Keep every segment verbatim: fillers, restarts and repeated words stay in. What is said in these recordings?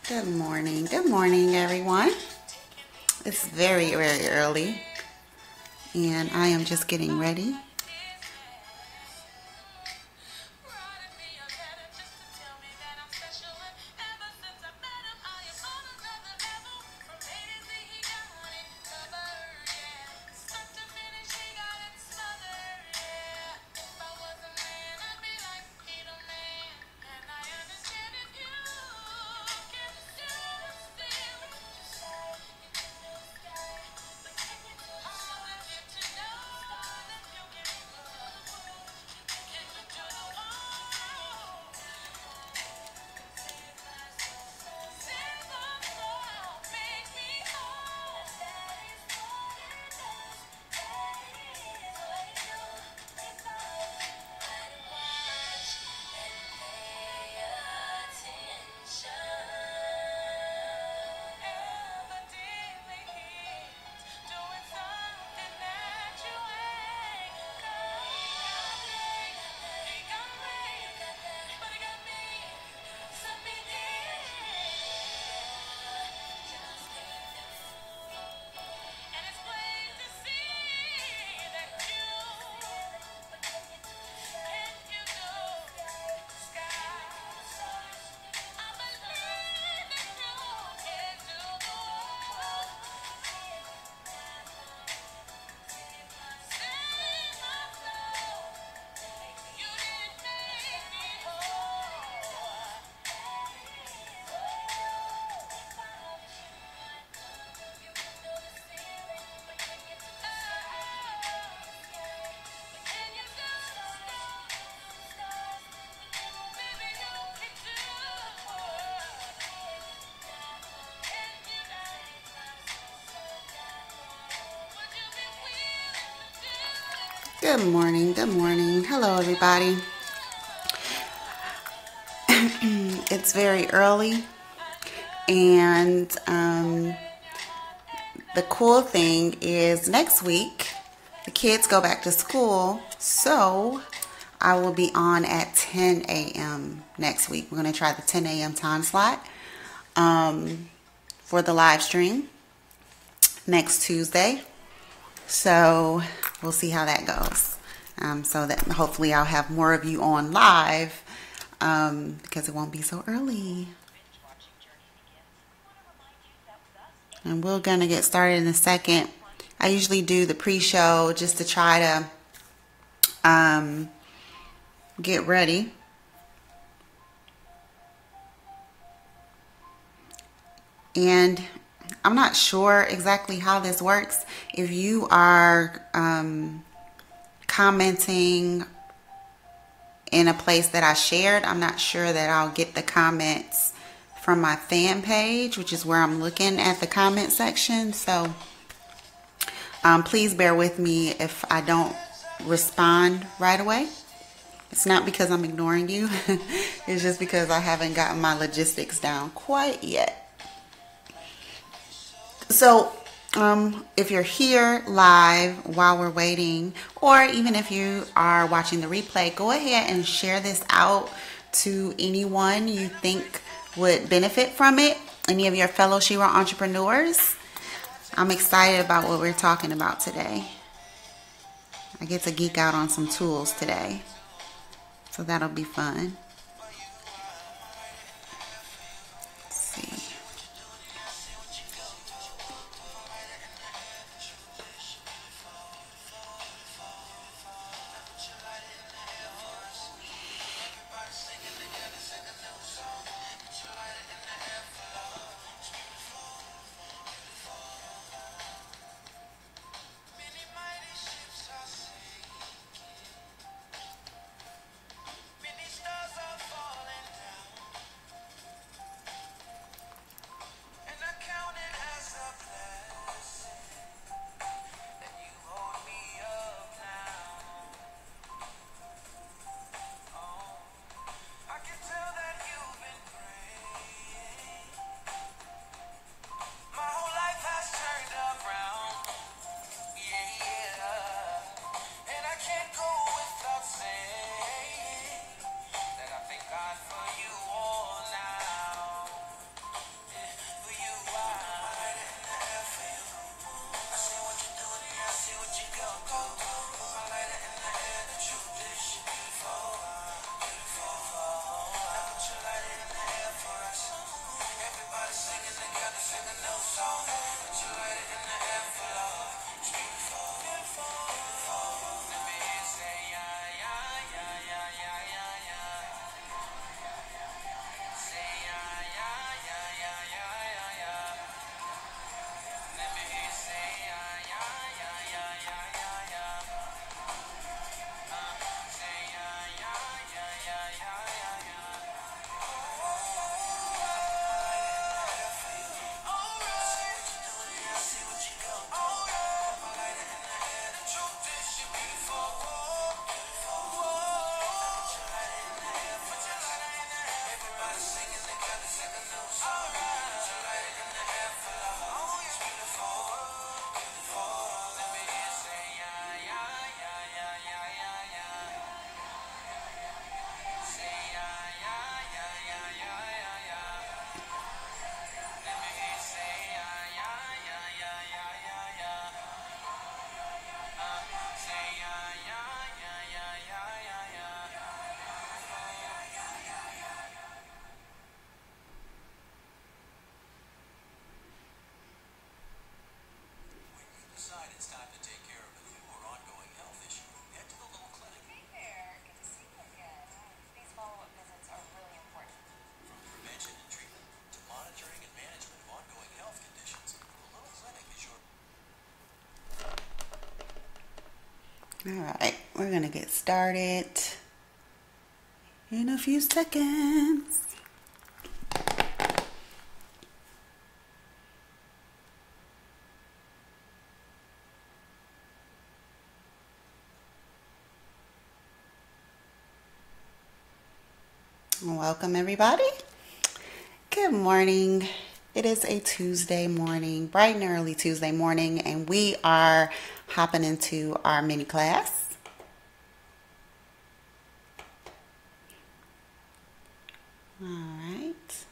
Good morning. Good morning, everyone. It's very, very early, and I am just getting ready. Good morning. Good morning. Hello, everybody. It's very early, and um, the cool thing is next week the kids go back to school, so I will be on at ten a m next week. We're going to try the ten a m time slot um, for the live stream next Tuesday. So we'll see how that goes. Um, so that hopefully I'll have more of you on live um, because it won't be so early. And we're going to get started in a second. I usually do the pre-show just to try to um, get ready. And I'm not sure exactly how this works. If you are um, commenting in a place that I shared, I'm not sure that I'll get the comments from my fan page, which is where I'm looking at the comment section. So um, please bear with me if I don't respond right away. It's not because I'm ignoring you. It's just because I haven't gotten my logistics down quite yet. So um, if you're here live while we're waiting, or even if you are watching the replay, go ahead and share this out to anyone you think would benefit from it. Any of your fellow Shira entrepreneurs. I'm excited about what we're talking about today. I get to geek out on some tools today, so that'll be fun. Let's see. All right, we're gonna get started in a few seconds. Welcome everybody. Good morning. It is a Tuesday morning, bright and early Tuesday morning, and we are hopping into our mini class. All right.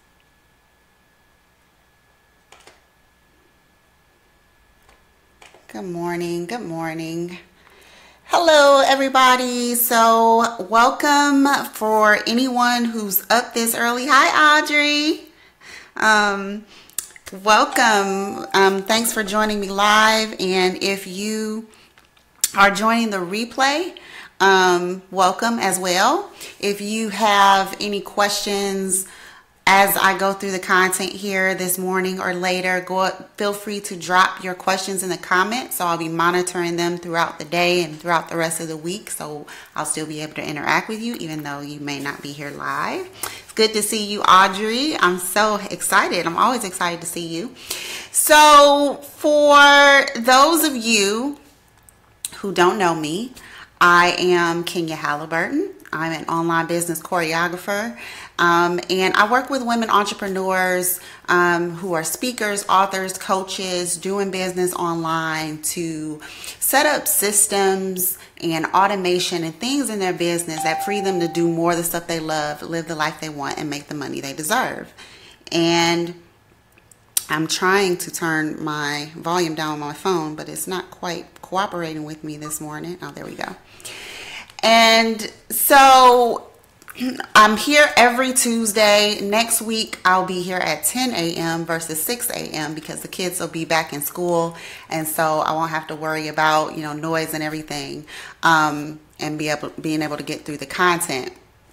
Good morning. Good morning. Hello, everybody. So welcome for anyone who's up this early. Hi, Audrey. Um, welcome. Um, thanks for joining me live. And if you are joining the replay, um, welcome as well. If you have any questions as I go through the content here this morning or later, go up, feel free to drop your questions in the comments. So I'll be monitoring them throughout the day and throughout the rest of the week. So I'll still be able to interact with you, even though you may not be here live. It's good to see you, Audrey. I'm so excited. I'm always excited to see you. So for those of you who don't know me, I am Kenya Halliburton. I'm an online business choreographer, um, and I work with women entrepreneurs um, who are speakers, authors, coaches, doing business online to set up systems and automation and things in their business that free them to do more of the stuff they love, live the life they want, and make the money they deserve. And I'm trying to turn my volume down on my phone, but it's not quite cooperating with me this morning. Oh, there we go. And so I'm here every Tuesday. Next week, I'll be here at ten a m versus six a m because the kids will be back in school. And so I won't have to worry about, you know, noise and everything, um, and be able, being able to get through the content.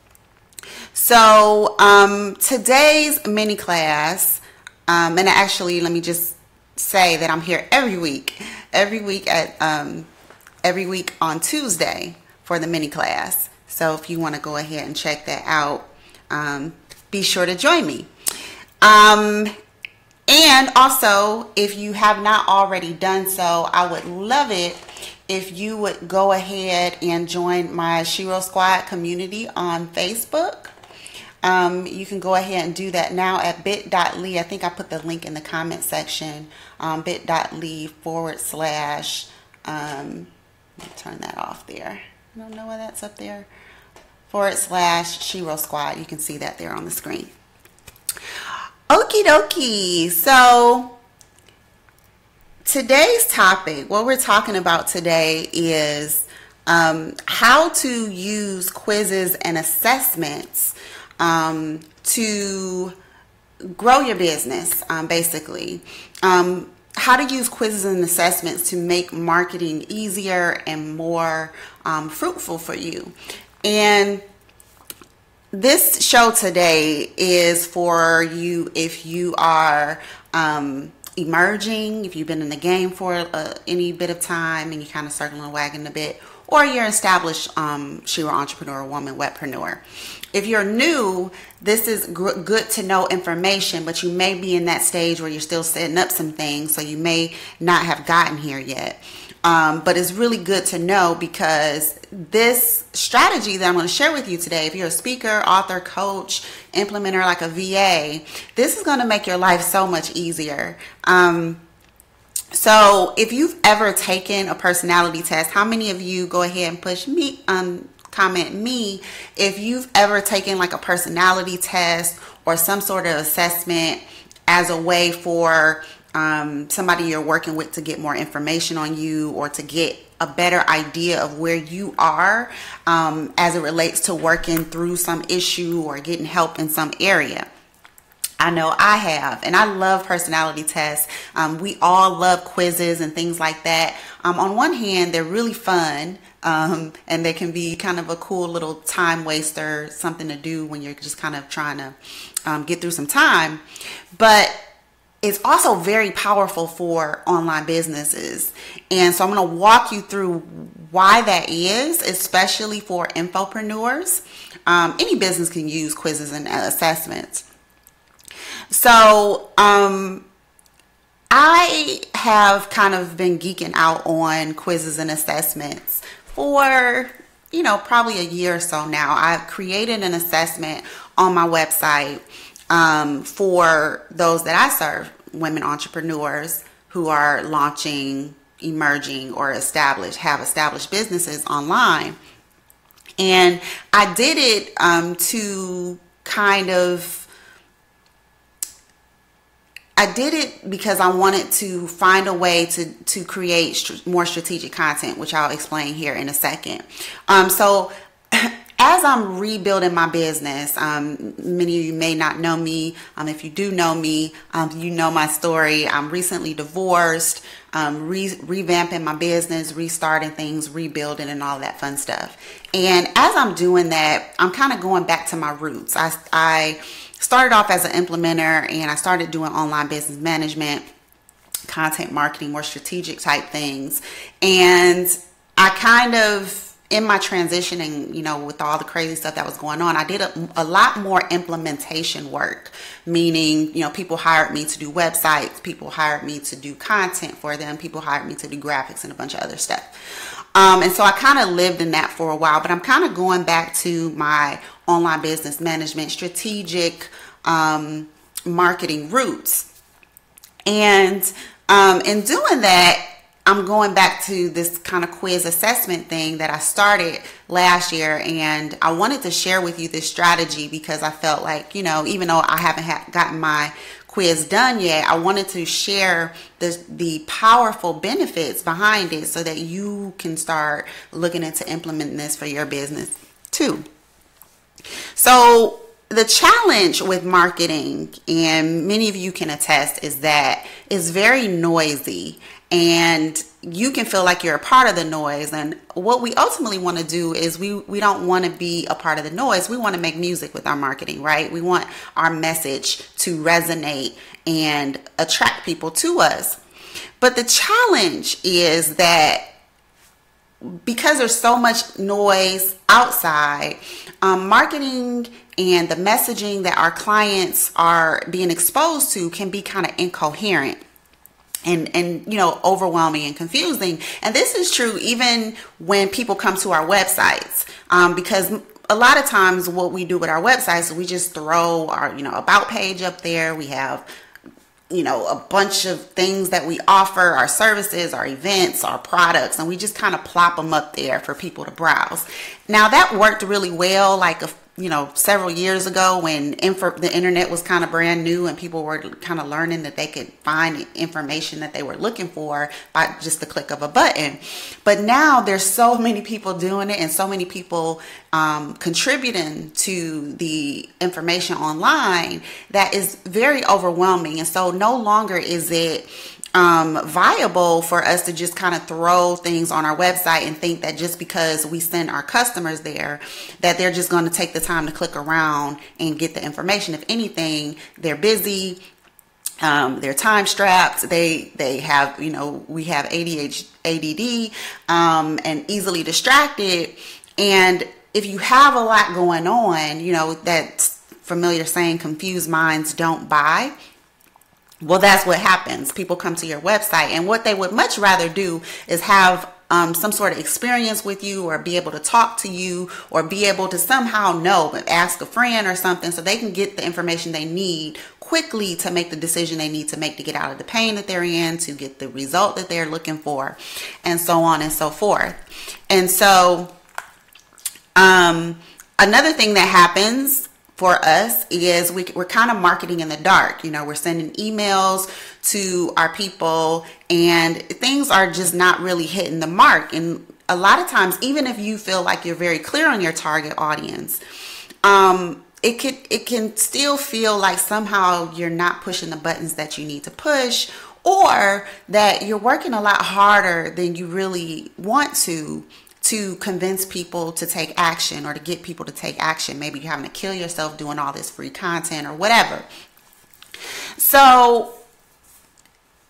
So um, today's mini class, um, and actually, let me just say that I'm here every week, every week at um, every week on Tuesday for the mini class. So if you want to go ahead and check that out, um, be sure to join me. Um, and also, if you have not already done so, I would love it if you would go ahead and join my Shiro Squad community on Facebook. Um, you can go ahead and do that now at bit.ly. I think I put the link in the comment section, um, bit.ly forward slash, um, let me turn that off there. I don't know why that's up there. Forward slash Shiro Squad. You can see that there on the screen. Okie dokie. So today's topic, what we're talking about today is um, how to use quizzes and assessments um, to grow your business, um, basically. Um, how to use quizzes and assessments to make marketing easier and more um, fruitful for you. And this show today is for you if you are um, emerging, if you've been in the game for uh, any bit of time and you're kind of circling the wagon a bit, or you're an established um, Shiro entrepreneur, woman, webpreneur. If you're new, this is gr- good to know information, but you may be in that stage where you're still setting up some things, so you may not have gotten here yet. Um, but it's really good to know because this strategy that I'm going to share with you today, if you're a speaker, author, coach, implementer, like a V A, this is going to make your life so much easier. Um, so if you've ever taken a personality test, how many of you go ahead and push me, um, comment me if you've ever taken like a personality test or some sort of assessment as a way for um, somebody you're working with to get more information on you or to get a better idea of where you are um, as it relates to working through some issue or getting help in some area. I know I have, and I love personality tests. Um, we all love quizzes and things like that. Um, on one hand, they're really fun, um, and they can be kind of a cool little time waster, something to do when you're just kind of trying to um, get through some time. But it's also very powerful for online businesses. And so I'm going to walk you through why that is, especially for infopreneurs. Um, any business can use quizzes and assessments. So um, I have kind of been geeking out on quizzes and assessments for, you know, probably a year or so now. I've created an assessment on my website um, for those that I serve, women entrepreneurs who are launching, emerging, or established, have established businesses online. And I did it um, to kind of I did it because I wanted to find a way to, to create st- more strategic content, which I'll explain here in a second. Um, so as I'm rebuilding my business, um, many of you may not know me. Um, if you do know me, um, you know my story. I'm recently divorced, um, re- revamping my business, restarting things, rebuilding, and all that fun stuff. And as I'm doing that, I'm kind of going back to my roots. I, I started off as an implementer, and I started doing online business management, content marketing, more strategic type things. And I kind of, in my transitioning, you know, with all the crazy stuff that was going on, I did a, a lot more implementation work, meaning, you know, people hired me to do websites, people hired me to do content for them, people hired me to do graphics and a bunch of other stuff. Um, and so I kind of lived in that for a while, but I'm kind of going back to my online business management, strategic um, marketing roots. And um, in doing that, I'm going back to this kind of quiz assessment thing that I started last year, and I wanted to share with you this strategy because I felt like, you know, even though I haven't ha- gotten my quiz done yet, I wanted to share the, the powerful benefits behind it so that you can start looking into implementing this for your business too. So the challenge with marketing, and many of you can attest, is that it's very noisy. And you can feel like you're a part of the noise. And what we ultimately want to do is we, we don't want to be a part of the noise. We want to make music with our marketing, right? We want our message to resonate and attract people to us. But the challenge is that because there's so much noise outside, um, marketing and the messaging that our clients are being exposed to can be kind of incoherent. And, and, you know, overwhelming and confusing. And this is true even when people come to our websites, um, because a lot of times what we do with our websites is we just throw our, you know, about page up there. We have, you know, a bunch of things that we offer, our services, our events, our products, and we just kind of plop them up there for people to browse. Now that worked really well, like a you know, several years ago when info, the internet was kind of brand new and people were kind of learning that they could find information that they were looking for by just the click of a button. But now there's so many people doing it and so many people um, contributing to the information online that is very overwhelming. And so no longer is it Um, viable for us to just kind of throw things on our website and think that just because we send our customers there that they're just going to take the time to click around and get the information. If anything, they're busy, um, they're time strapped, they they have, you know, we have A D H D, A D D, um, and easily distracted. And if you have a lot going on, you know, that familiar saying, confused minds don't buy. Well, that's what happens. People come to your website, and what they would much rather do is have um, some sort of experience with you, or be able to talk to you, or be able to somehow know, ask a friend or something, so they can get the information they need quickly to make the decision they need to make to get out of the pain that they're in, to get the result that they're looking for, and so on and so forth. And so um, another thing that happens for us is we, we're kind of marketing in the dark. You know, we're sending emails to our people and things are just not really hitting the mark. And a lot of times, even if you feel like you're very clear on your target audience, um, it could, it can still feel like somehow you're not pushing the buttons that you need to push, or that you're working a lot harder than you really want to to convince people to take action, or to get people to take action. Maybe you're having to kill yourself doing all this free content or whatever. So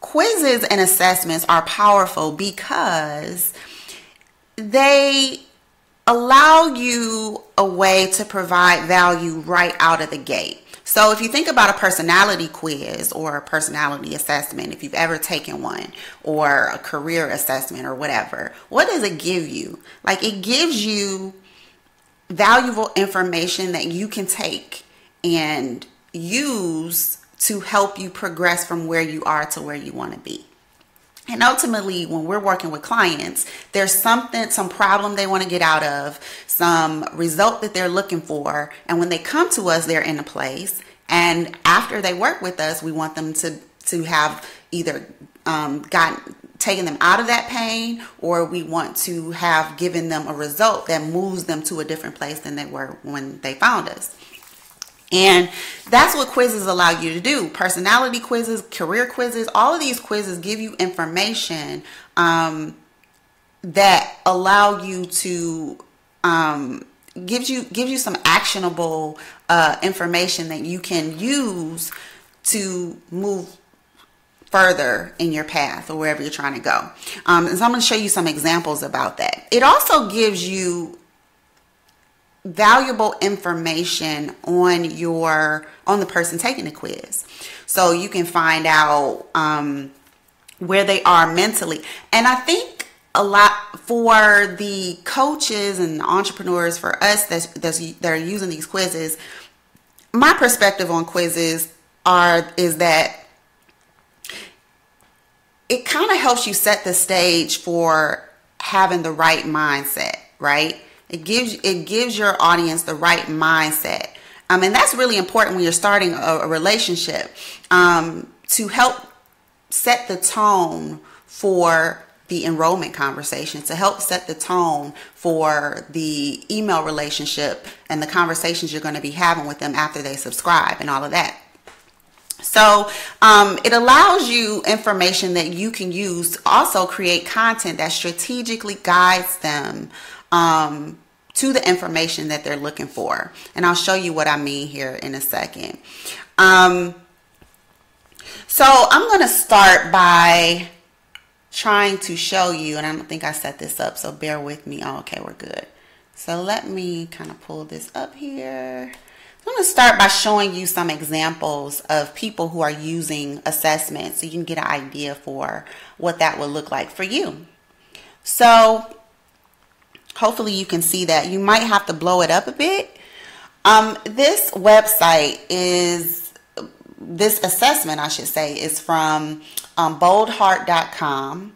quizzes and assessments are powerful because they allow you a way to provide value right out of the gate. So if you think about a personality quiz or a personality assessment, if you've ever taken one, or a career assessment or whatever, what does it give you? Like, it gives you valuable information that you can take and use to help you progress from where you are to where you want to be. And ultimately, when we're working with clients, there's something, some problem they want to get out of, some result that they're looking for. And when they come to us, they're in a place. And after they work with us, we want them to, to have either um, gotten, taken them out of that pain, or we want to have given them a result that moves them to a different place than they were when they found us. And that's what quizzes allow you to do. Personality quizzes, career quizzes, all of these quizzes give you information um, that allow you to, um, gives you, gives you some actionable uh, information that you can use to move further in your path or wherever you're trying to go. Um, and so I'm going to show you some examples about that. It also gives you valuable information on your on the person taking the quiz, so you can find out um, where they are mentally. And I think a lot for the coaches and entrepreneurs, for us that's, that's, that are using these quizzes, my perspective on quizzes are is that it kind of helps you set the stage for having the right mindset, right? It gives it gives your audience the right mindset. Um, and that's really important when you're starting a, a relationship, um, to help set the tone for the enrollment conversation, to help set the tone for the email relationship and the conversations you're going to be having with them after they subscribe and all of that. So um, it allows you information that you can use to also create content that strategically guides them um, to the information that they're looking for. And I'll show you what I mean here in a second. Um, so I'm going to start by trying to show you, and I don't think I set this up, so bear with me. Oh, okay, we're good. So let me kind of pull this up here. I'm going to start by showing you some examples of people who are using assessments so you can get an idea for what that would look like for you. So hopefully you can see that. You might have to blow it up a bit. Um, this website is, this assessment I should say, is from um, bold heart dot com.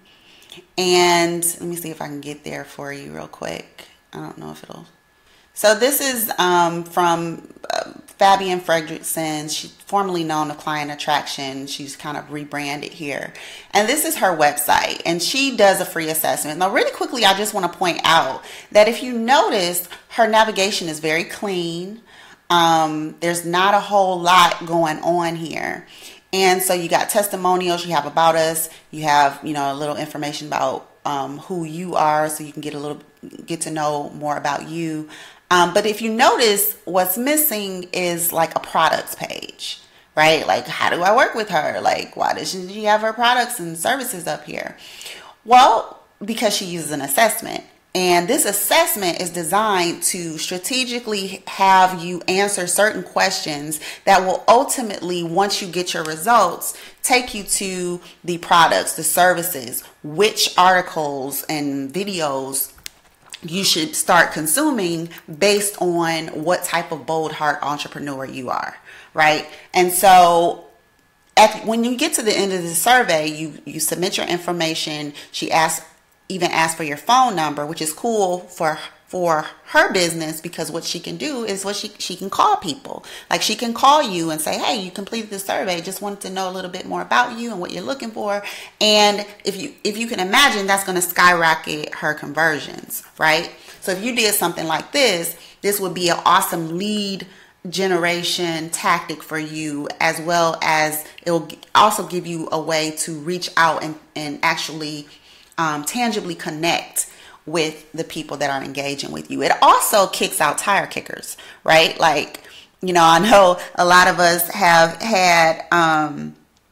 And let me see if I can get there for you real quick. I don't know if it'll. So this is um, from uh, Fabian Fredrickson. She's formerly known as Client Attraction. She's kind of rebranded here. And this is her website. And she does a free assessment. Now, really quickly, I just want to point out that if you notice, her navigation is very clean. Um, there's not a whole lot going on here. And so you got testimonials, you have about us, you have, you know, a little information about um, who you are, so you can get a little, get to know more about you. Um, but if you notice, what's missing is like a products page, right? Like, how do I work with her? Like, why doesn't she have her products and services up here? Well, because she uses an assessment. And this assessment is designed to strategically have you answer certain questions that will ultimately, once you get your results, take you to the products, the services, which articles and videos you should start consuming based on what type of bold heart entrepreneur you are, right? And so at, when you get to the end of the survey, you, you submit your information. She asks, even ask for your phone number, which is cool for for her business, because what she can do is what she she can call people. Like, she can call you and say, hey, you completed the survey, just wanted to know a little bit more about you and what you're looking for. And if you if you can imagine, that's going to skyrocket her conversions, right? So if you did something like this, this would be an awesome lead generation tactic for you, as well as it will also give you a way to reach out and, and actually Um, tangibly connect with the people that are engaging with you. It also kicks out tire kickers, right? Like, you know, I know a lot of us have had, um,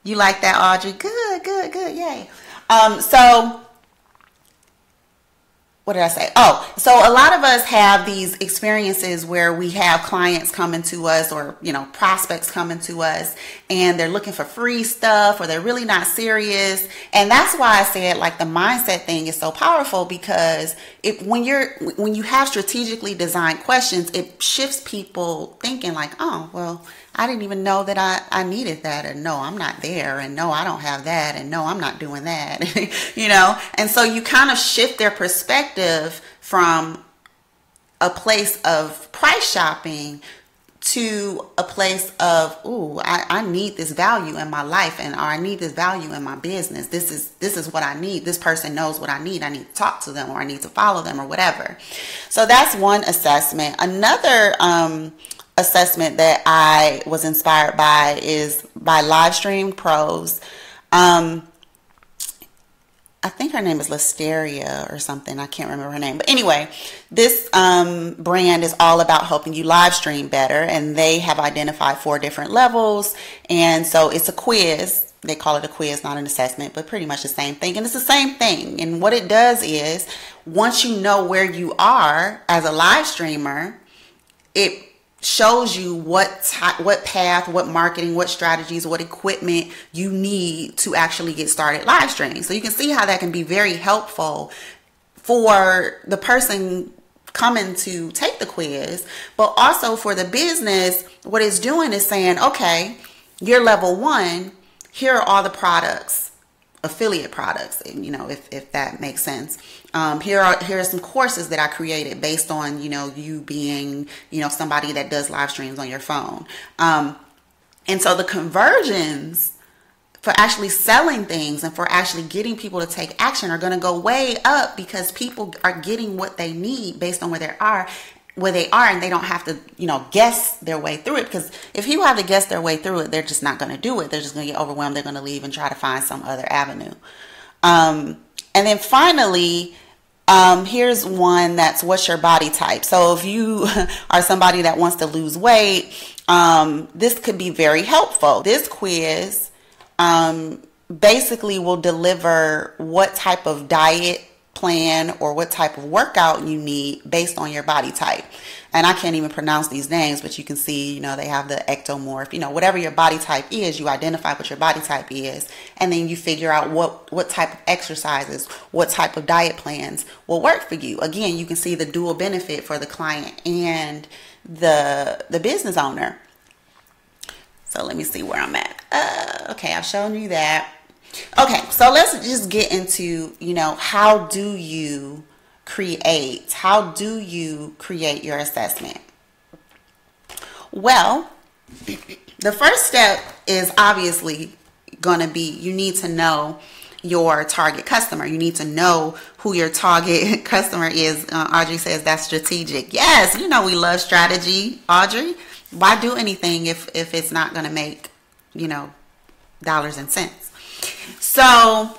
You like that, Audrey? Good, good, good. Yay. Um, so what did I say? Oh, so a lot of us have these experiences where we have clients coming to us, or, you know, prospects coming to us, and they're looking for free stuff, or they're really not serious. And that's why I said, like, the mindset thing is so powerful, because if when you're when you have strategically designed questions, it shifts people thinking like, oh, well, I didn't even know that I, I needed that, and no, I'm not there, and no, I don't have that, and no, I'm not doing that, you know? And so you kind of shift their perspective from a place of price shopping to a place of, ooh, I, I need this value in my life, and or I need this value in my business. This is this is what I need. This person knows what I need. I need to talk to them, or I need to follow them, or whatever. So that's one assessment. Another um assessment that I was inspired by is by Livestream Pros. Um, I think her name is Listeria or something. I can't remember her name. But anyway, this um, brand is all about helping you live stream better. And they have identified four different levels. And so it's a quiz. They call it a quiz, not an assessment, but pretty much the same thing. And it's the same thing. And what it does is, once you know where you are as a live streamer, it shows you what type, what path, what marketing, what strategies, what equipment you need to actually get started live streaming. So you can see how that can be very helpful for the person coming to take the quiz, but also for the business. What it's doing is saying, okay, you're level one. Here are all the products, affiliate products, you know, if, if that makes sense. Um, here are here are some courses that I created based on, you know, you being, you know, somebody that does live streams on your phone. Um, and so the conversions for actually selling things and for actually getting people to take action are going to go way up, because people are getting what they need based on where they are, where they are, and they don't have to, you know, guess their way through it. Because if people have to guess their way through it, they're just not going to do it. They're just going to get overwhelmed. They're going to leave and try to find some other avenue. Um, And then finally, um, here's one that's, what's your body type? So if you are somebody that wants to lose weight, um, this could be very helpful. This quiz um, basically will deliver what type of diet plan or what type of workout you need based on your body type. And I can't even pronounce these names, but you can see, you know, they have the ectomorph, you know, whatever your body type is, you identify what your body type is, and then you figure out what, what type of exercises, what type of diet plans will work for you. Again, you can see the dual benefit for the client and the, the business owner. So let me see where I'm at. Uh, okay, I've shown you that. Okay, so let's just get into, you know, how do you create, how do you create your assessment? Well, the first step is obviously going to be, you need to know your target customer. You need to know who your target customer is. Uh, Audrey says that's strategic. Yes, you know we love strategy, Audrey. Why do anything if, if it's not going to make, you know, dollars and cents? So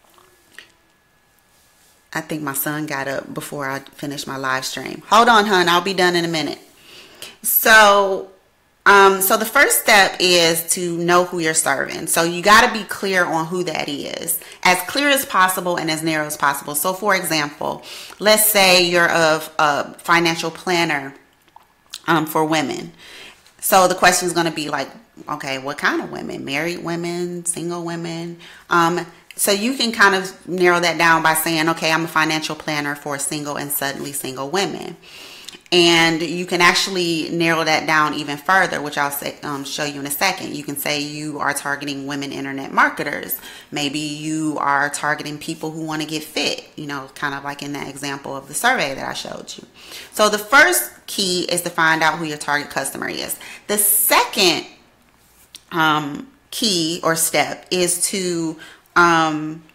I think my son got up before I finished my live stream. Hold on, hon. I'll be done in a minute. So, um, so the first step is to know who you're serving. So you got to be clear on who that is, as clear as possible and as narrow as possible. So for example, let's say you're a, a financial planner um, for women. So the question is going to be like, okay, what kind of women? Married women, single women? Um, So you can kind of narrow that down by saying, okay, I'm a financial planner for single and suddenly single women. And you can actually narrow that down even further, which I'll say, um, show you in a second. You can say you are targeting women internet marketers. Maybe you are targeting people who want to get fit, you know, kind of like in that example of the survey that I showed you. So the first key is to find out who your target customer is. The second um, key or step is to Um,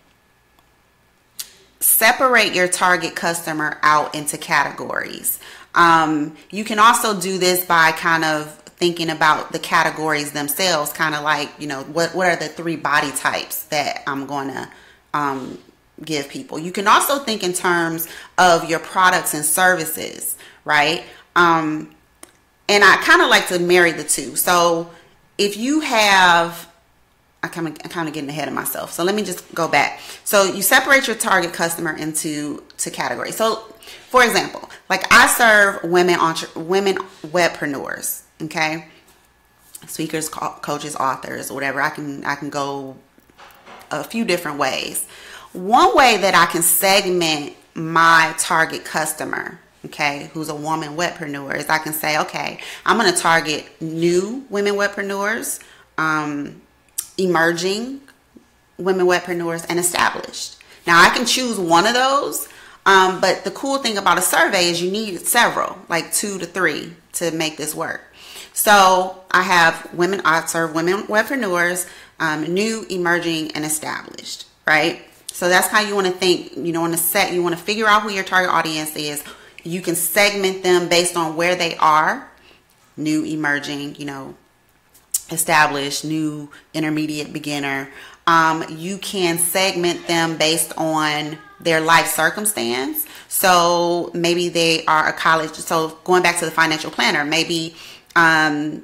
separate your target customer out into categories. Um, you can also do this by kind of thinking about the categories themselves, kind of like, you know, what, what are the three body types that I'm going to um, give people. You can also think in terms of your products and services, right? Um, and I kind of like to marry the two. So if you have I kind of, I'm kind of getting ahead of myself. So let me just go back. So you separate your target customer into to categories. So for example, like I serve women, entre- women webpreneurs, okay? Speakers, co- coaches, authors, whatever. I can, I can go a few different ways. One way that I can segment my target customer, okay, who's a woman webpreneur, is I can say, okay, I'm going to target new women webpreneurs, um, emerging women webpreneurs, and established. Now I can choose one of those, um, but the cool thing about a survey is you need several, like two to three, to make this work. So I have women, I serve women webpreneurs, um, new, emerging, and established, right? So that's how you want to think. You know, in a set, you want to figure out who your target audience is. You can segment them based on where they are: new, emerging, you know, established, new, intermediate, beginner. Um, you can segment them based on their life circumstance. So maybe they are a college. So going back to the financial planner, maybe um,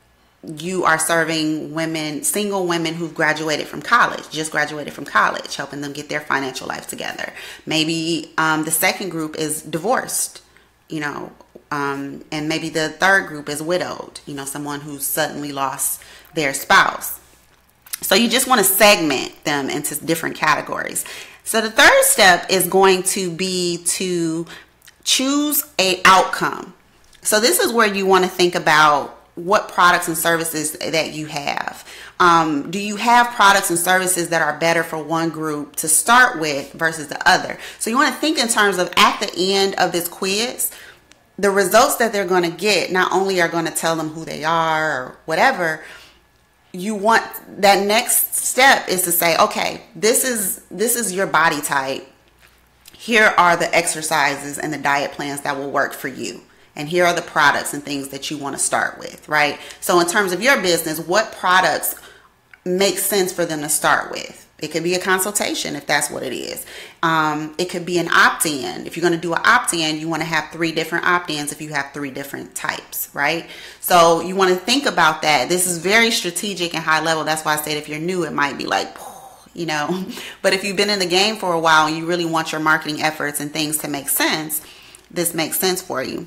you are serving women, single women who've graduated from college, just graduated from college, helping them get their financial life together. Maybe um, the second group is divorced, you know, um, and maybe the third group is widowed, you know, someone who's suddenly lost their spouse. So you just want to segment them into different categories. So the third step is going to be to choose a outcome. So this is where you want to think about what products and services that you have. Um, do you have products and services that are better for one group to start with versus the other? So you want to think in terms of, at the end of this quiz, the results that they're going to get not only are going to tell them who they are or whatever. You want that next step is to say, okay, this is this is your body type. Here are the exercises and the diet plans that will work for you. And here are the products and things that you want to start with, right? So in terms of your business, what products make sense for them to start with? It could be a consultation if that's what it is. Um, it could be an opt-in. If you're going to do an opt-in, you want to have three different opt-ins if you have three different types, right? So you want to think about that. This is very strategic and high level. That's why I said if you're new, it might be like, you know. But if you've been in the game for a while and you really want your marketing efforts and things to make sense, this makes sense for you.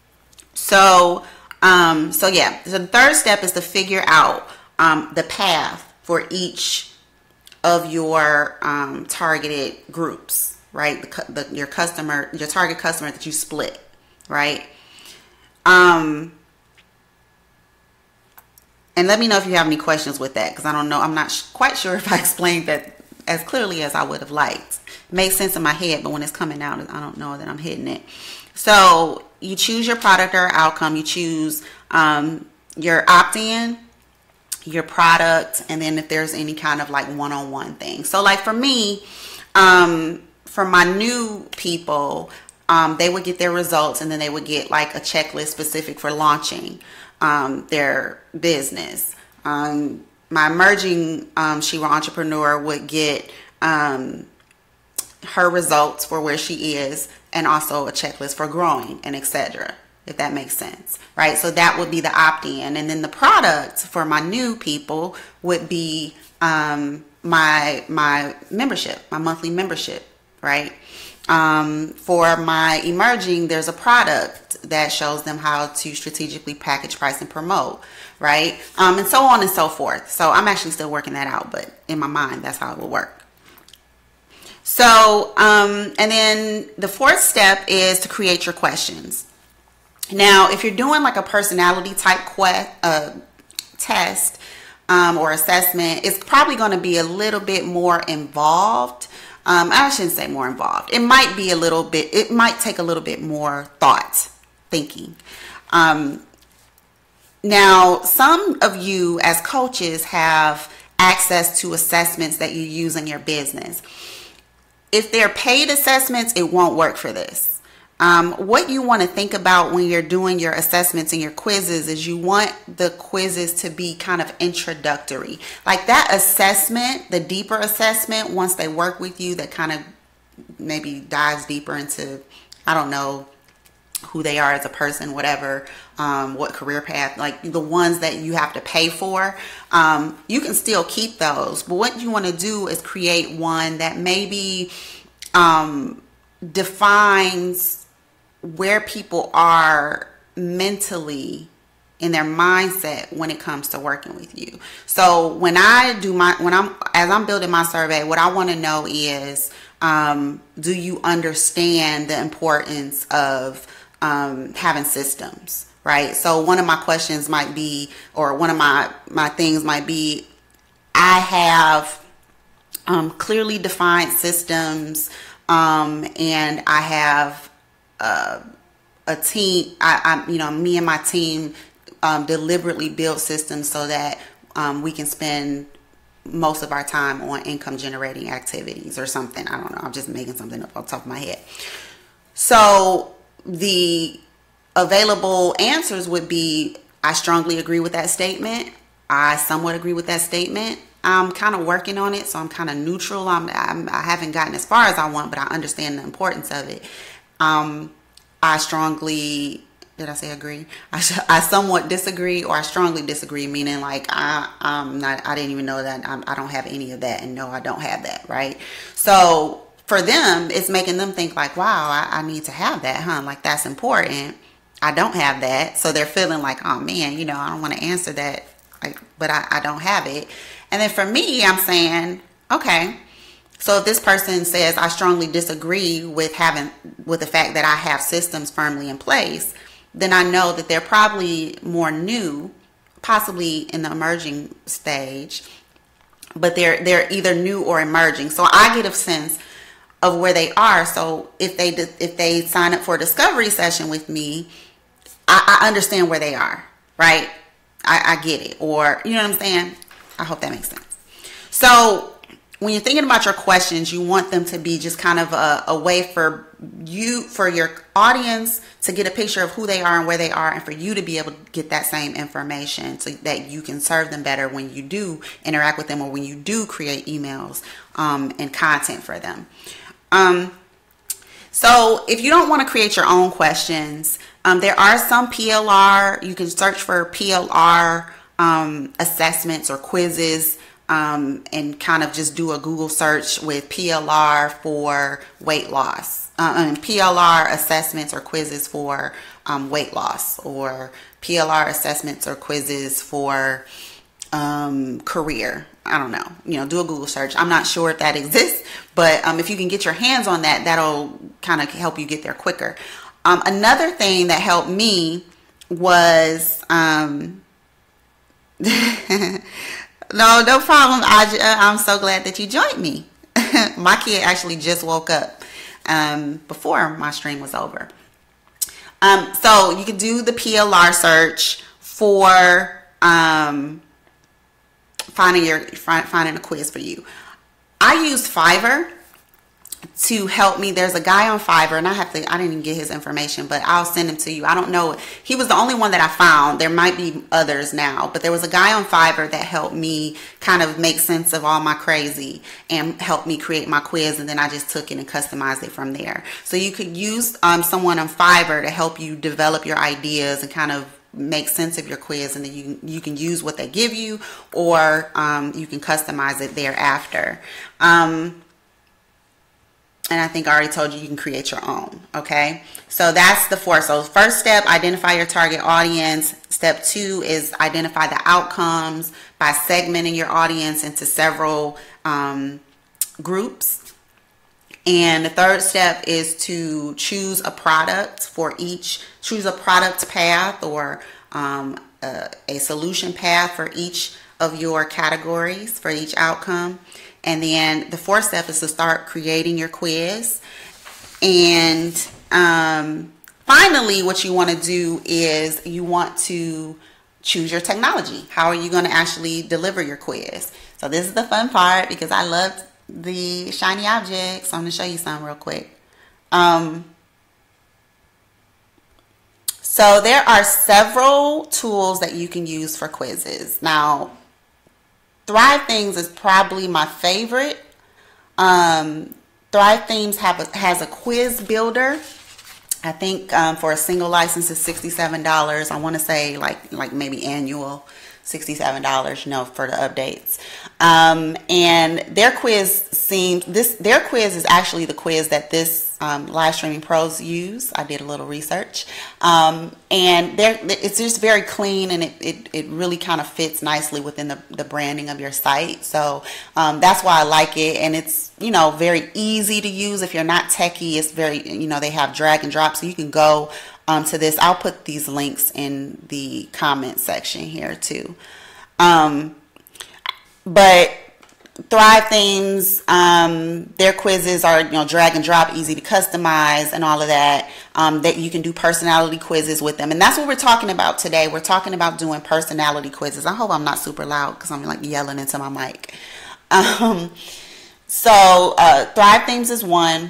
So, um, so yeah, so the third step is to figure out um, the path for each of your um, targeted groups, right? The, the, your customer, your target customer that you split, right? Um, and let me know if you have any questions with that, because I don't know, I'm not sh- quite sure if I explained that as clearly as I would have liked. It makes sense in my head, but when it's coming out, I don't know that I'm hitting it. So you choose your product or outcome. You choose um, your opt-in, your product, and then if there's any kind of like one-on-one thing. So like for me, um, for my new people, um, they would get their results and then they would get like a checklist specific for launching um, their business. Um, my emerging um, She Will entrepreneur would get um, her results for where she is, and also a checklist for growing, and et cetera, if that makes sense, right? So that would be the opt-in. And then the product for my new people would be um, my my membership, my monthly membership, right? Um, for my emerging, there's a product that shows them how to strategically package, price, and promote, right? Um, and so on and so forth. So I'm actually still working that out, but in my mind, that's how it will work. So, um, and then the fourth step is to create your questions. Now, if you're doing like a personality type quest, uh, test um, or assessment, it's probably going to be a little bit more involved. Um, I shouldn't say more involved. It might be a little bit, it might take a little bit more thought, thinking. Um, now, some of you as coaches have access to assessments that you use in your business. If they're paid assessments, it won't work for this. Um, what you want to think about when you're doing your assessments and your quizzes is you want the quizzes to be kind of introductory. Like that assessment, the deeper assessment, once they work with you, that kind of maybe dives deeper into, I don't know, who they are as a person, whatever, um, what career path, like the ones that you have to pay for, um, you can still keep those. But what you want to do is create one that maybe um, defines where people are mentally in their mindset when it comes to working with you. So when I do my, when I'm, as I'm building my survey, what I want to know is, um, do you understand the importance of um, having systems, right? So one of my questions might be, or one of my, my things might be, I have um, clearly defined systems, um, and I have uh, a team, I, I, you know, me and my team um, deliberately build systems so that um, we can spend most of our time on income generating activities or something. I don't know. I'm just making something up off the top of my head. So the available answers would be, I strongly agree with that statement. I somewhat agree with that statement. I'm kind of working on it, so I'm kind of neutral. I'm, I'm, I haven't gotten as far as I want, but I understand the importance of it. Um, I strongly, did I say agree? I, I somewhat disagree, or I strongly disagree, meaning like I, I'm not, I didn't even know that. I'm, I don't have any of that, and no, I don't have that, right? So for them, it's making them think like, wow, I, I need to have that, huh? Like that's important. I don't have that. So they're feeling like, oh man, you know, I don't want to answer that, like, but I, I don't have it. And then for me, I'm saying, okay, so if this person says I strongly disagree with having, with the fact that I have systems firmly in place, then I know that they're probably more new, possibly in the emerging stage, but they're they're either new or emerging. So I get a sense of where they are. So if they if they sign up for a discovery session with me, I, I understand where they are, right? I, I get it, or you know what I'm saying? I hope that makes sense. So when you're thinking about your questions, you want them to be just kind of a, a way for you, for your audience to get a picture of who they are and where they are, and for you to be able to get that same information so that you can serve them better when you do interact with them, or when you do create emails um, and content for them. Um, so if you don't want to create your own questions, um, there are some P L R, you can search for P L R um, assessments or quizzes. Um, and kind of just do a Google search with P L R for weight loss, uh, and P L R assessments or quizzes for um, weight loss, or P L R assessments or quizzes for um, career. I don't know, you know, do a Google search. I'm not sure if that exists, but um, if you can get your hands on that, that'll kind of help you get there quicker. Um, another thing that helped me was, um, no, no problem. I, I'm so glad that you joined me. My kid actually just woke up um, before my stream was over. Um, so you can do the P L R search for um, finding your finding a quiz for you. I use Fiverr to help me. There's a guy on Fiverr, and I have to, I didn't even get his information, but I'll send him to you. I don't know. He was the only one that I found. There might be others now, but there was a guy on Fiverr that helped me kind of make sense of all my crazy and helped me create my quiz. And then I just took it and customized it from there. So you could use um, someone on Fiverr to help you develop your ideas and kind of make sense of your quiz, and then you, you can use what they give you, or um, you can customize it thereafter. Um, And I think I already told you you can create your own. Okay, so that's the four. So first step, identify your target audience. Step two is identify the outcomes by segmenting your audience into several um, groups. And the third step is to choose a product for each, choose a product path, or um, a, a solution path for each of your categories, for each outcome. And then the fourth step is to start creating your quiz. And um, finally, what you want to do is you want to choose your technology. How are you going to actually deliver your quiz? So this is the fun part, because I love the shiny objects. So I'm going to show you some real quick. Um, so there are several tools that you can use for quizzes. Now, Thrive Themes is probably my favorite. Um, Thrive Themes have a, has a quiz builder, I think um, for a single license is sixty-seven dollars. I want to say like like maybe annual sixty-seven dollars, you know, for the updates. Um, and their quiz seems this their quiz is actually the quiz that this um, live streaming pros use. I did a little research, um, and they're, it's just very clean, and it, it, it really kind of fits nicely within the, the branding of your site. So um, that's why I like it, and it's, you know, very easy to use. If you're not techie, it's very, you know, they have drag and drop, so you can go um, to this. I'll put these links in the comment section here too. Um, but Thrive Themes, um, their quizzes are, you know, drag and drop, easy to customize and all of that. Um, that you can do personality quizzes with them. And that's what we're talking about today. We're talking about doing personality quizzes. I hope I'm not super loud because I'm like yelling into my mic. Um, so uh, Thrive Themes is one.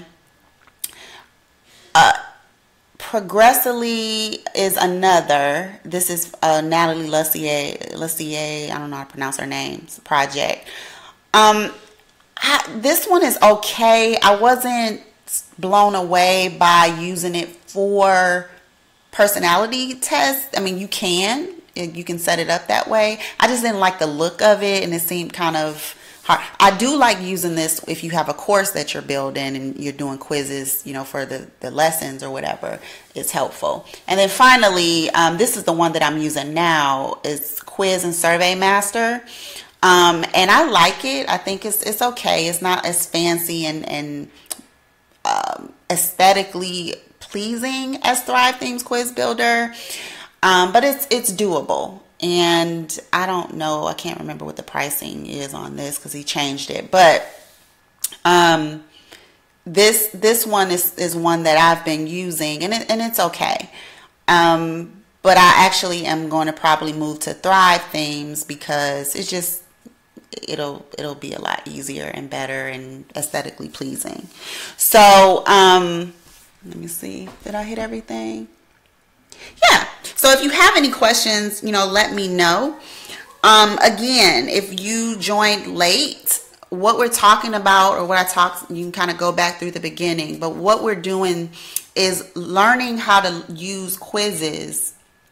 Uh, Progressively is another. This is uh, Natalie Lussier, Lussier, I don't know how to pronounce her name, it's a project. Um, I, this one is okay. I wasn't blown away by using it for personality tests. I mean, you can. You can set it up that way. I just didn't like the look of it, and it seemed kind of hard. I do like using this if you have a course that you're building and you're doing quizzes, you know, for the, the lessons or whatever. It's helpful. And then finally, um, this is the one that I'm using now. It's Quiz and Survey Master. Um, and I like it. I think it's it's okay. It's not as fancy and, and um, aesthetically pleasing as Thrive Themes Quiz Builder. Um, but it's it's doable. And I don't know, I can't remember what the pricing is on this because he changed it. But um, this this one is, is one that I've been using, and it, and it's okay. Um, but I actually am going to probably move to Thrive Themes because it's just it'll it'll be a lot easier and better and aesthetically pleasing. So um, let me see, did I hit everything? Yeah. So if you have any questions, you know, let me know. Um, again, if you joined late, what we're talking about, or what I talked, you can kind of go back through the beginning. But what we're doing is learning how to use quizzes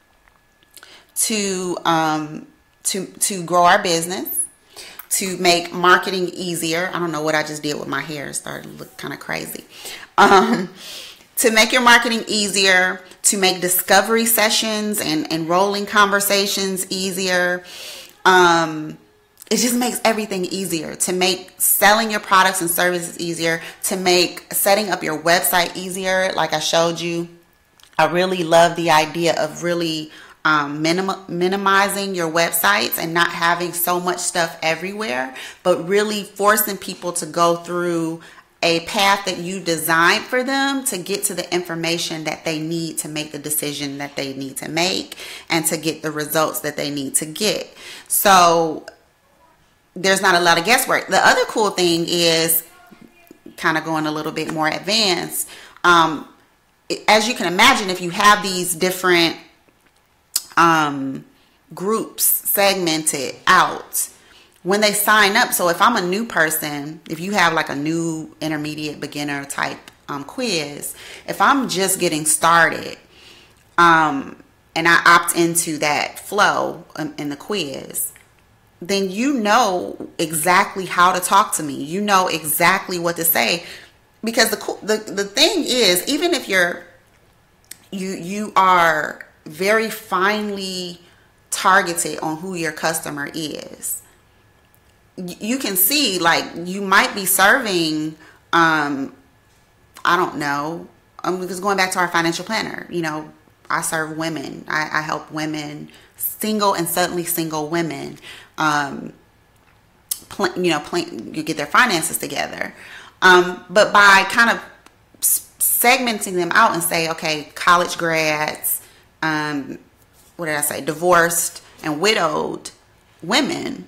to um, to to grow our business, to make marketing easier. I don't know what I just did with my hair; it started to look kind of crazy. Um, to make your marketing easier, to make discovery sessions and, and rolling conversations easier. Um, it just makes everything easier. To make selling your products and services easier, to make setting up your website easier, like I showed you. I really love the idea of really um, minim minimizing your websites and not having so much stuff everywhere, but really forcing people to go through a path that you designed for them to get to the information that they need to make the decision that they need to make and to get the results that they need to get. So there's not a lot of guesswork. The other cool thing is, kind of going a little bit more advanced, um, as you can imagine, if you have these different um, groups segmented out, when they sign up, so if I'm a new person, if you have like a new intermediate beginner type um, quiz, if I'm just getting started um, and I opt into that flow in, in the quiz, then you know exactly how to talk to me. You know exactly what to say, because the the, the thing is, even if you're you you are very finely targeted on who your customer is, you can see, like, you might be serving, um, I don't know, um, because going back to our financial planner, you know, I serve women. I, I help women, single and suddenly single women, um, you know, plan, you get their finances together. Um, but by kind of segmenting them out and say, okay, college grads, um, what did I say, divorced and widowed women,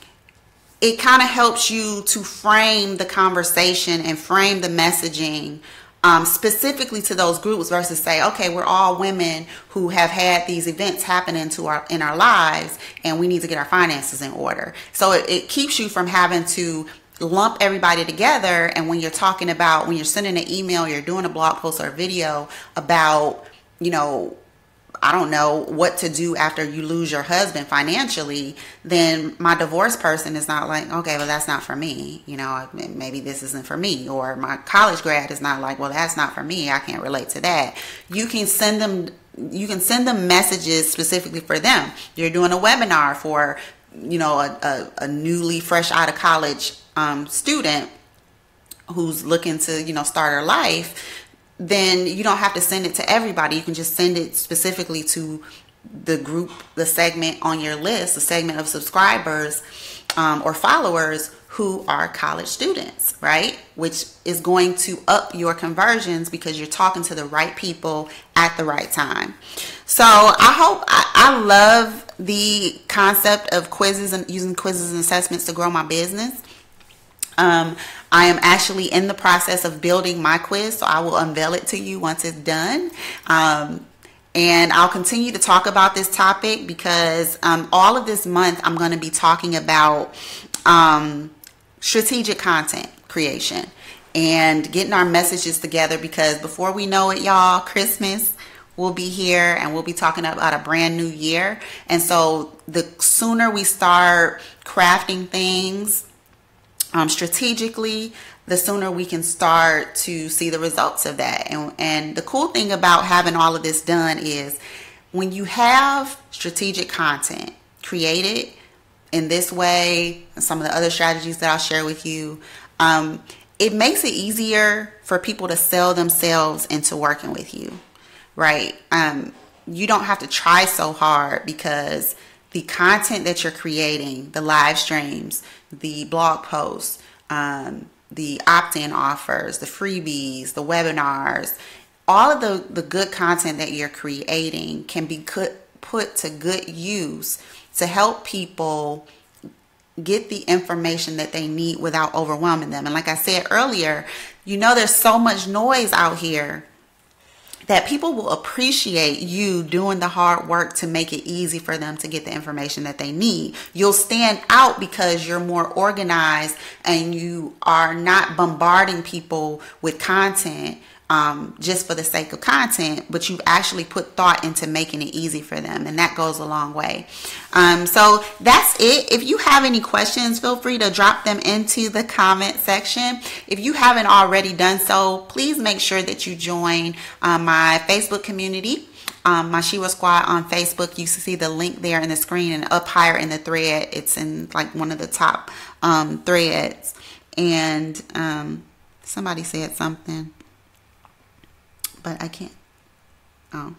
it kind of helps you to frame the conversation and frame the messaging um, specifically to those groups versus say, okay, we're all women who have had these events happen into our, in our lives, and we need to get our finances in order. So it, it keeps you from having to lump everybody together. And when you're talking about, when you're sending an email, you're doing a blog post or a video about, you know, I don't know what to do after you lose your husband financially, then my divorce person is not like, okay, well, that's not for me. You know, maybe this isn't for me. Or my college grad is not like, well, that's not for me. I can't relate to that. You can send them, you can send them messages specifically for them. You're doing a webinar for, you know, a, a, a newly fresh out of college um, student who's looking to, you know, start her life. Then you don't have to send it to everybody. You can just send it specifically to the group, the segment on your list, the segment of subscribers um, or followers who are college students, right? Which is going to up your conversions because you're talking to the right people at the right time. So I hope, I, I love the concept of quizzes and using quizzes and assessments to grow my business. Um, I am actually in the process of building my quiz, so I will unveil it to you once it's done. Um, and I'll continue to talk about this topic because um, all of this month I'm going to be talking about um, strategic content creation and getting our messages together, because before we know it, y'all, Christmas will be here and we'll be talking about a brand new year. And so the sooner we start crafting things Um, strategically, the sooner we can start to see the results of that. And, and the cool thing about having all of this done is when you have strategic content created in this way, and some of the other strategies that I'll share with you, um, it makes it easier for people to sell themselves into working with you, right? Um, you don't have to try so hard because the content that you're creating, the live streams, the blog posts, um, the opt-in offers, the freebies, the webinars, all of the, the good content that you're creating can be put, put to good use to help people get the information that they need without overwhelming them. And like I said earlier, you know, there's so much noise out here that people will appreciate you doing the hard work to make it easy for them to get the information that they need. You'll stand out because you're more organized and you are not bombarding people with content um, just for the sake of content, but you've actually put thought into making it easy for them, and that goes a long way. Um, so that's it. If you have any questions, feel free to drop them into the comment section. If you haven't already done so, please make sure that you join um, my Facebook community, um, my Shira Squad on Facebook. You see the link there in the screen, and up higher in the thread, it's in like one of the top um, threads. And um, somebody said something, but I can't. Oh.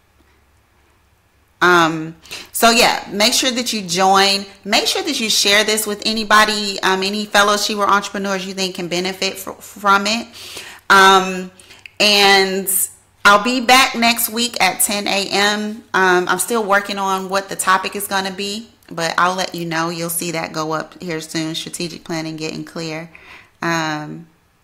Um, so yeah, make sure that you join. Make sure that you share this with anybody, um, any fellow Shira entrepreneurs you think can benefit fr from it. Um, and I'll be back next week at ten A M Um, I'm still working on what the topic is going to be, but I'll let you know. You'll see that go up here soon. Strategic planning, getting clear. Um,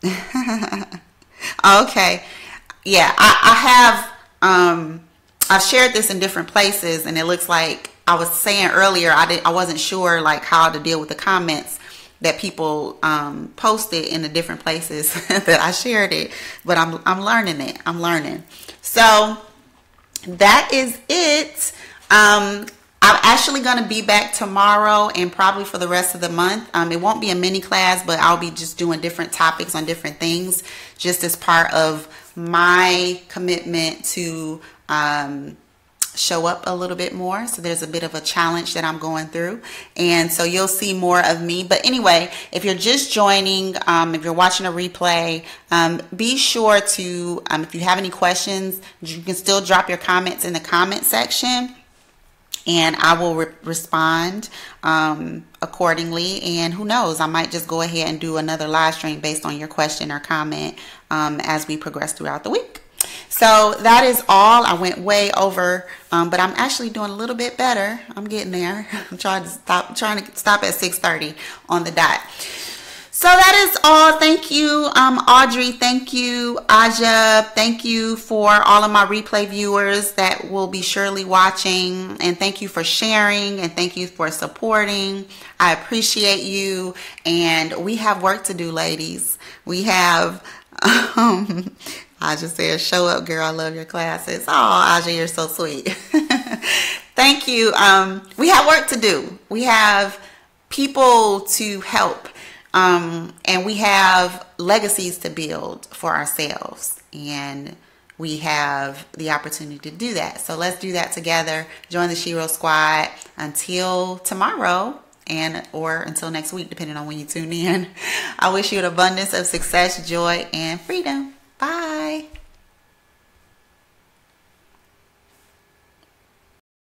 okay. Yeah, I, I have, um, I've shared this in different places, and it looks like I was saying earlier, I didn't, I wasn't sure like how to deal with the comments that people um, posted in the different places that I shared it, but I'm, I'm learning it. I'm learning. So that is it. Um, I'm actually going to be back tomorrow and probably for the rest of the month. Um, it won't be a mini class, but I'll be just doing different topics on different things, just as part of my commitment to um, show up a little bit more. So there's a bit of a challenge that I'm going through, and so you'll see more of me. But anyway, if you're just joining, um, if you're watching a replay, um, be sure to, um, if you have any questions, you can still drop your comments in the comment section, and I will re respond um, accordingly. And who knows, I might just go ahead and do another live stream based on your question or comment um, as we progress throughout the week. So that is all. I went way over, um, but I'm actually doing a little bit better. I'm getting there. I'm trying to stop, trying to stop at six thirty on the dot. So that is all. Thank you, um, Audrey. Thank you, Aja. Thank you for all of my replay viewers that will be surely watching. And thank you for sharing. And thank you for supporting. I appreciate you. And we have work to do, ladies. We have, um, Aja says, show up, girl. I love your classes. Oh, Aja, you're so sweet. Thank you. Um, we have work to do. We have people to help. Um, and we have legacies to build for ourselves, and we have the opportunity to do that. So let's do that together. Join the Shero Squad until tomorrow, and or until next week, depending on when you tune in. I wish you an abundance of success, joy, and freedom. Bye.